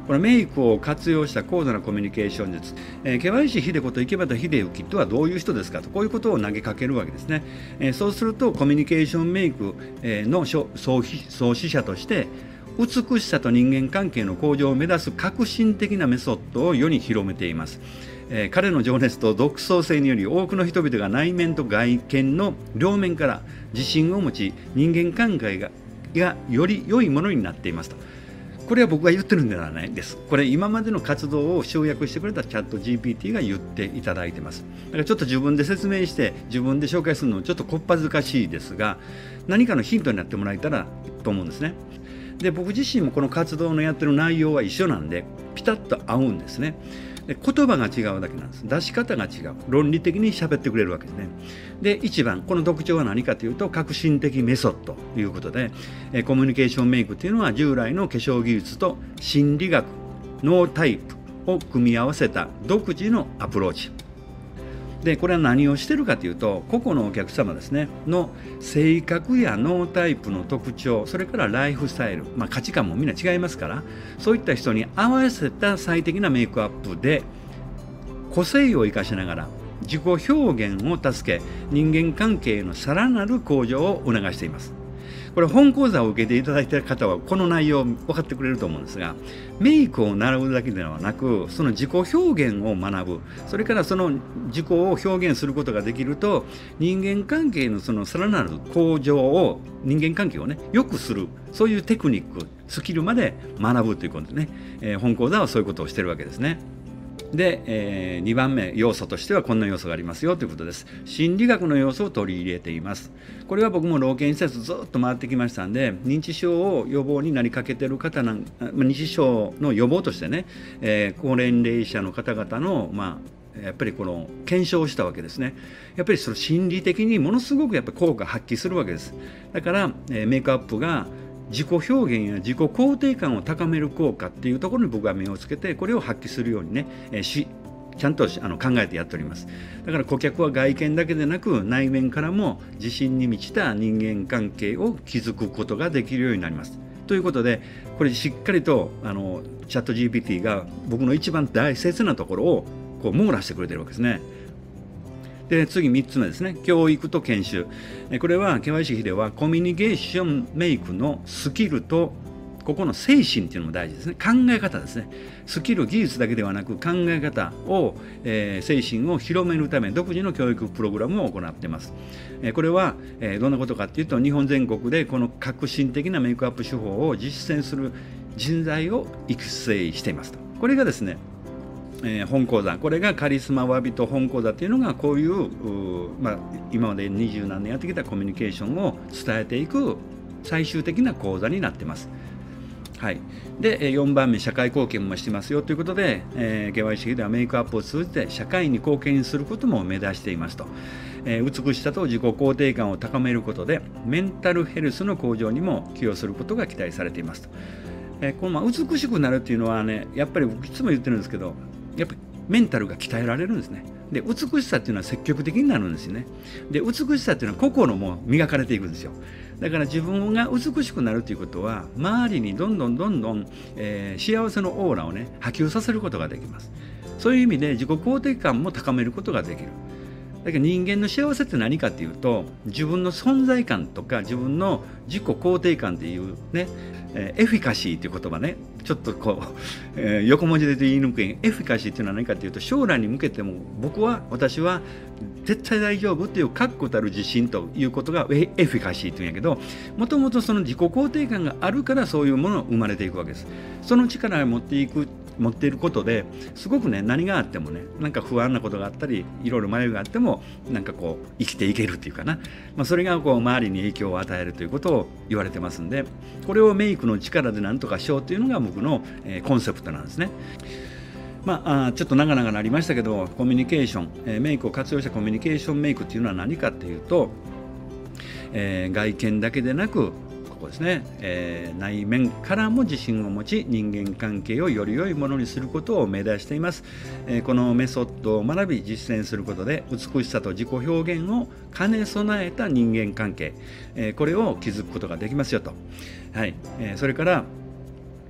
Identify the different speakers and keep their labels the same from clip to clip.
Speaker 1: このメイクを活用した高度なコミュニケーション術、毛林秀子と池端秀幸とはどういう人ですかと、こういうことを投げかけるわけですね。そうするとコミュニケーションメイクの創始者として、美しさと人間関係の向上を目指す革新的なメソッドを世に広めています。彼の情熱と独創性により、多くの人々が内面と外見の両面から自信を持ち、人間関係がより良いものになっていますと。これは僕が言ってるんではないです。これ今までの活動を集約してくれたチャット GPT が言っていただいてます。だからちょっと自分で説明して自分で紹介するのはちょっとこっぱずかしいですが、何かのヒントになってもらえたらと思うんですね。で、僕自身もこの活動のやってる内容は一緒なんで、ピタッと合うんですね。で、言葉が違うだけなんです。出し方が違う。論理的に喋ってくれるわけですね。で、一番この特徴は何かというと、革新的メソッドということで、コミュニケーションメイクというのは従来の化粧技術と心理学、ノータイプを組み合わせた独自のアプローチで、これは何をしてるかというと、個々のお客様ですねの性格やノータイプの特徴、それからライフスタイル、価値観もみんな違いますから、そういった人に合わせた最適なメイクアップで個性を生かしながら自己表現を助け、人間関係のさらなる向上を促しています。これ本講座を受けていただいている方はこの内容分かってくれると思うんですが、メイクを習うだけではなく、その自己表現を学ぶ、それからその自己を表現することができると、人間関係のそのさらなる向上を、人間関係をね良くする、そういうテクニック、スキルまで学ぶということでね、本講座はそういうことをしているわけですね。で、2番目要素としてはこんな要素がありますよということです。心理学の要素を取り入れています。これは僕も老健施設ずっと回ってきましたんで、認知症を予防になりかけている方認知症の予防としてね、高年齢者の方々のやっぱりこの検証をしたわけですね。やっぱりその心理的にものすごくやっぱり効果を発揮するわけです。だから、メイクアップが自己表現や自己肯定感を高める効果っていうところに僕は目をつけて、これを発揮するようにね、ちゃんと考えてやっております。だから顧客は外見だけでなく、内面からも自信に満ちた人間関係を築くことができるようになります。ということで、これしっかりとチャット GPT が僕の一番大切なところをこう網羅してくれてるわけですね。で、次3つ目ですね、教育と研修。これは毛林秀はコミュニケーションメイクのスキルとここの精神っていうのも大事ですね。考え方ですね。スキル、技術だけではなく考え方を、精神を広めるため独自の教育プログラムを行っています。これは、どんなことかっていうと、日本全国でこの革新的なメイクアップ手法を実践する人材を育成していますと。これがですね、本講座、これがカリスマわびと本講座っていうのが、こういう今まで20何年やってきたコミュニケーションを伝えていく最終的な講座になっています。はい、で4番目、社会貢献もしてますよということで、毛林秀ではメイクアップを通じて社会に貢献することも目指していますと。美しさと自己肯定感を高めることでメンタルヘルスの向上にも寄与することが期待されていますと。この美しくなるっていうのはね、やっぱり僕いつも言ってるんですけど、やっぱりメンタルが鍛えられるんですね。で、美しさっていうのは積極的になるんですよね。で、美しさっていうのは心も磨かれていくんですよ。だから自分が美しくなるということは、周りにどんどん幸せのオーラをね波及させることができます。そういう意味で自己肯定感も高めることができる。だけど人間の幸せって何かっていうと、自分の存在感とか自分の自己肯定感っていうね、エフィカシーという言葉ね、ちょっとこう、横文字で言いにくいエフィカシーっていうのは何かっていうと、将来に向けても私は絶対大丈夫っていう確固たる自信ということがエフィカシーっていうんやけど、もともとその自己肯定感があるからそういうものが生まれていくわけです。その力を持っていることですごくね、何があってもね、なんか不安なことがあったりいろいろ迷いがあってもなんかこう生きていけるっていうかな、それがこう周りに影響を与えるということを言われてますんで、これをメイクの力でなんとかしようというのが僕の、コンセプトなんですね。ちょっと長々なりましたけど、コミュニケーション、メイクを活用したコミュニケーションメイクっていうのは何かっていうと、外見だけでなくここですね、内面からも自信を持ち人間関係をより良いものにすることを目指しています。このメソッドを学び実践することで美しさと自己表現を兼ね備えた人間関係、これを築くことができますよと。はい、それから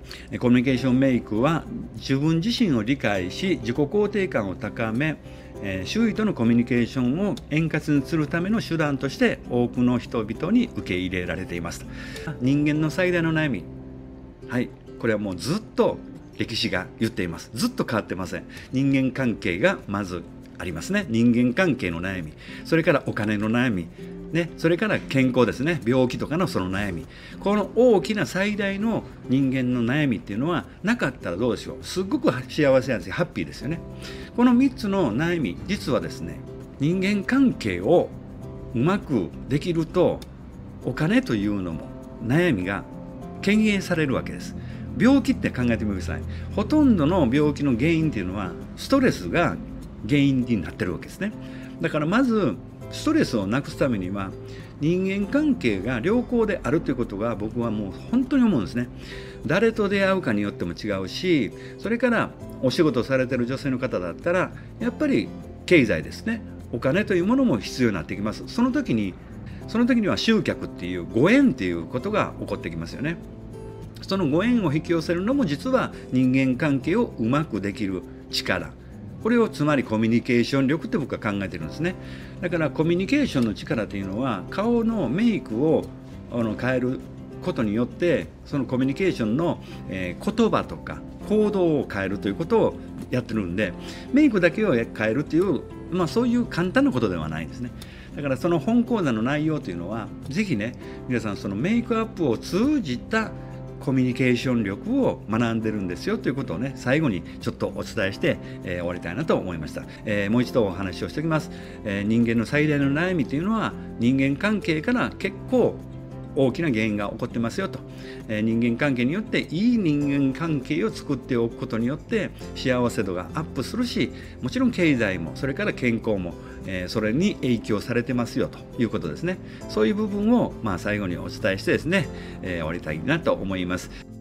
Speaker 1: コミュニケーションメイクは自分自身を理解し自己肯定感を高め、周囲とのコミュニケーションを円滑にするための手段として多くの人々に受け入れられています。人間の最大の悩み、はい、これはもうずっと歴史が言っています。ずっと変わってません。人間関係がまずありますね。人間関係の悩み、それからお金の悩み、それから健康ですね。病気とかのその悩み、この大きな最大の人間の悩みっていうのはなかったらどうでしょう。すっごく幸せなんですよ。ハッピーですよね。この3つの悩み、実はですね、人間関係をうまくできるとお金というのも悩みが軽減されるわけです。病気って考えてみてください。ほとんどの病気の原因っていうのはストレスが原因になってるわけですね。だからまずストレスをなくすためには人間関係が良好であるということが僕はもう本当に思うんですね。誰と出会うかによっても違うし、それからお仕事されてる女性の方だったらやっぱり経済ですね、お金というものも必要になってきます。その時には集客っていうご縁っていうことが起こってきますよね。そのご縁を引き寄せるのも実は人間関係をうまくできる力、これをつまりコミュニケーション力って僕は考えてるんですね。だからコミュニケーションの力というのは顔のメイクを変えることによってそのコミュニケーションの、言葉とか行動を変えるということをやってるんで、メイクだけを変えるっていう、そういう簡単なことではないんですね。だからその本講座の内容というのはぜひね、皆さんそのメイクアップを通じたコミュニケーション力を学んでるんですよということをね、最後にちょっとお伝えして、終わりたいなと思いました。もう一度お話をしておきます。人間の最大の悩みというのは人間関係から結構大きな原因が起こってますよと。人間関係によっていい人間関係を作っておくことによって幸せ度がアップするし、もちろん経済もそれから健康も、それに影響されてますよということですね。そういう部分を最後にお伝えしてですね、終わりたいなと思います。